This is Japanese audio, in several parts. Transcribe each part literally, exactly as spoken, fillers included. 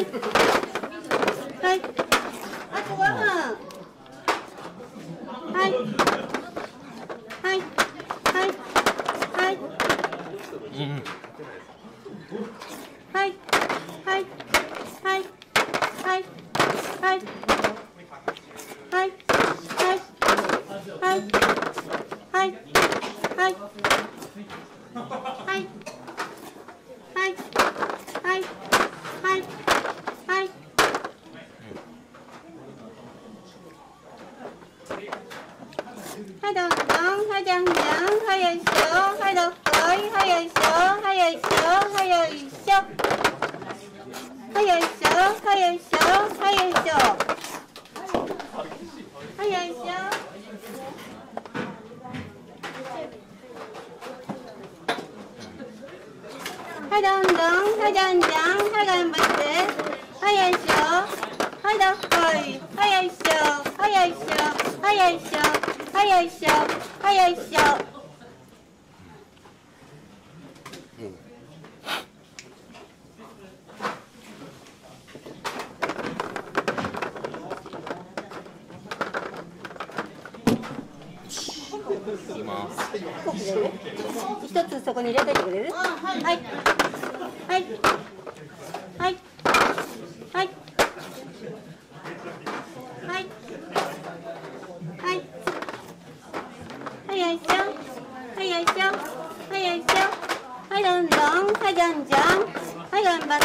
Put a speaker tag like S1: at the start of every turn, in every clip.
S1: はいはい、あとごふん。はいはいはいはい
S2: うん
S1: はいはいはいはいはいはいはいはいはいはいはいはいはいはいはいはい、はいどんどん、はいじゃんじゃん、はいよいしょ、はいどっこい、はいよいしょ、はいよいしょ、はいよいしょ、はいよいしょ、はいよいしょ、はいよいしょ、はいよいしょ。はいどんどん、はいじゃんじゃん、はい頑張って、はいよいしょ、はいどっこい、はいよいしょ、はいよいしょ、はいよいしょ、はいよいしょ、はいよいしょ。
S2: いきます。
S1: 一つそこに入れといてくれる？はい。はい。はい。はい。はい。はい。はい。はいよいしょ。はいよいしょ。はいよいしょ。はいどんどん。はいじゃんじゃん。はい頑張って。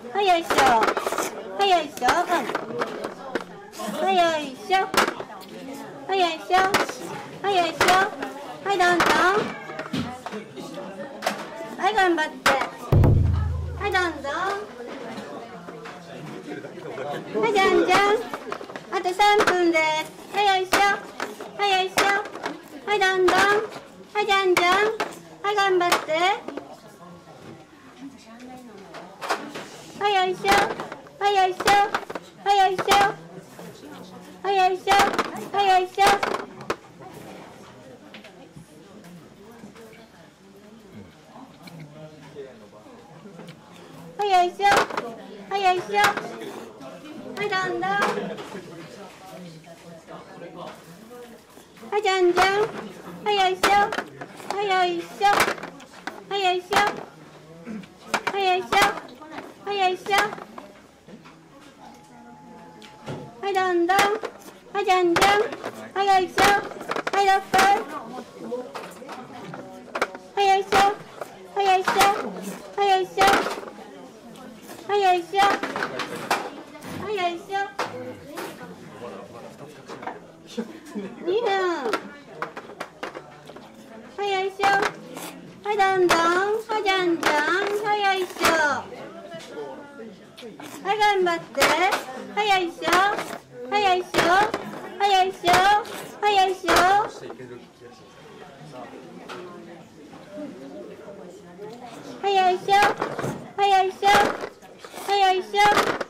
S1: はいよいしょ。はいよいしょ。うん。はいよいしょ。はいよいしょ。はいよいしょ。はいどんどん。はい頑張って。はいどんどん。はいじゃんじゃん。あとさんぷんです。はいよいしょ。はいよいしょ。はいどんどん。はいじゃんじゃん。はい頑張って。はいよいしょ。はいよいしょ。はいよいしょ。はいよいしょ。はいよいしょ。はいよいしょ。はいよいしょ。はいどんどん。はいじゃんじゃん。はいよいしょ。はいよいしょ。はいよいしょ。はいよいしょ。はいよいしょ。はいどんどん。はいじゃんじゃん。はいよいしょ。はいどっこい。はいよいしょ。はいよいしょ。はいよいしょ。はいよいしょ。はいよいしょ。にふん。はいよいしょ。はいどんどん。はいじゃんじゃん。はいよいしょ。はい頑張って。はいよいしょ。はいよいしょ。はいよいしょ。はいよいしょ。はいよいしょ。はいよいしょ。はいよいしょ。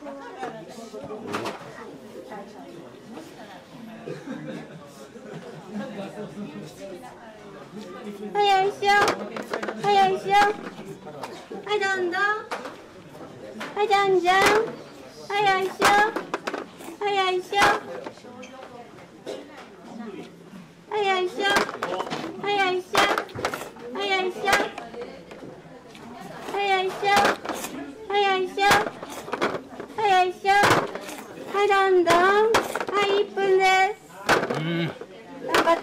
S1: はいよいしょ。はいよいしょ。はいどんどん。はいじゃんじゃん。はいよいしょ。はいよいしょ。はいよいしょ。はいよいしょ。はいよいしょ。はいよいしょ。はいよいしょ。はいよいしょ。はいどんどん。はいいっぷんです。
S2: うん。
S1: 頑張って。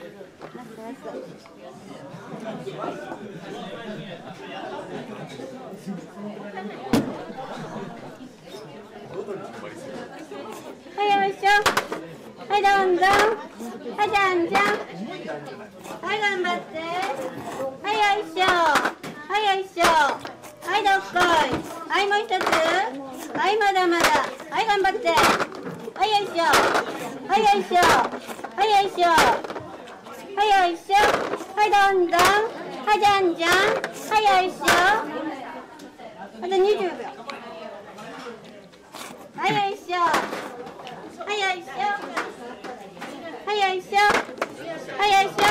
S1: はいよいしょ。はいどんどん。はいじゃんじゃん。はい頑張って。はいよいしょ。はいよいしょ。はいどっこい。はいもう一つ。はいまだまだ。はい頑張って。はいよいしょ。はいよいしょ。はいよいしょ。はいよいしょ。はいどんどん。はいじゃんじゃん。はいよいしょ。あとにじゅうびょう。はいよいしょ。はいよいしょ。はいよいしょ。はいよいしょ。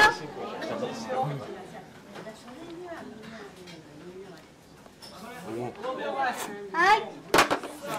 S1: はい。はい。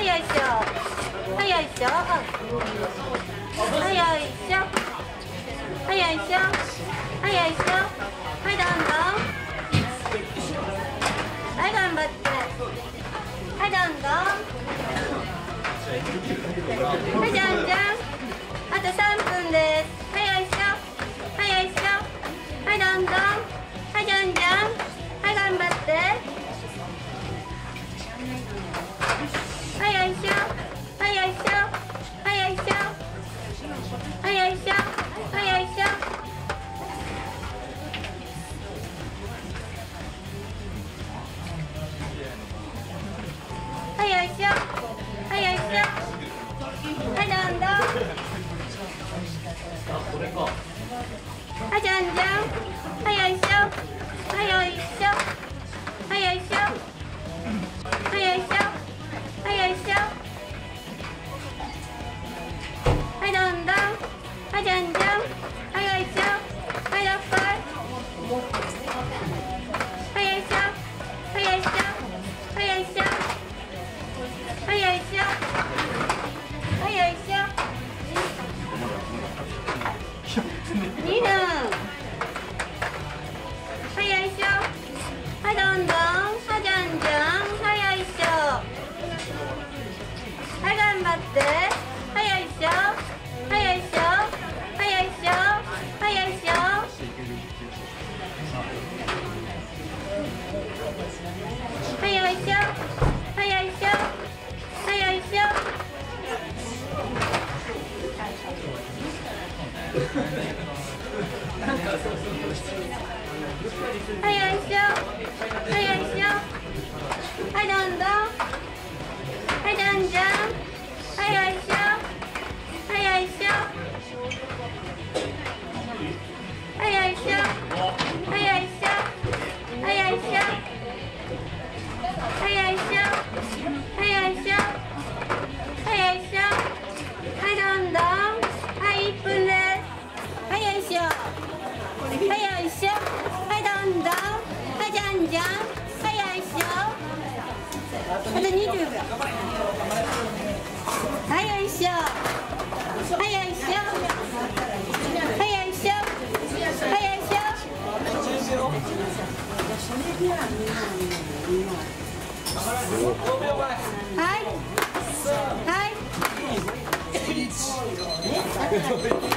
S1: はいよいしょはいよいしょはいよいしょはいよいしょはいよいしょはいどんどんはい頑張ってはいどんどんはいじゃんじゃんあとさんぷんですはいよいしょはいよいしょはいどんどんはいじゃんじゃんはい頑張ってはいよいしょはいよいしょはいよいしょはいよいしょはいよいしょはいよいしょはいよいしょはいどんどんはいじゃんじゃんはいよいしょはいよいしょはいよいしょはいよいしょはいよいしょはいどんどんはいじゃんじゃんはいよいしょはいどっこいはいよいしょはいよいしょはいよいしょはいよいしょはいよいしょにふんはいよいしょはいどんどんはいじゃんじゃんはいよいしょはい頑張ってはいよいしょはいよいしょはいよいしょはいよいしょはいよいしょはいよいしょはいよいしょはいよいしょはいよいしょはいどんどんはいじゃんじゃんはいよいしょはいよいしょはいよいしょはいよいしょはいよいしょはいよいしょはいよいしょはいよいしょはいどんどんはいいっぷんですはいよいしょはいよいしょはいどんどんはいじゃんじゃんはいよいしょあとにじゅうびょうはいよいしょはいよいしょはいよいしょはいよいしょはいはい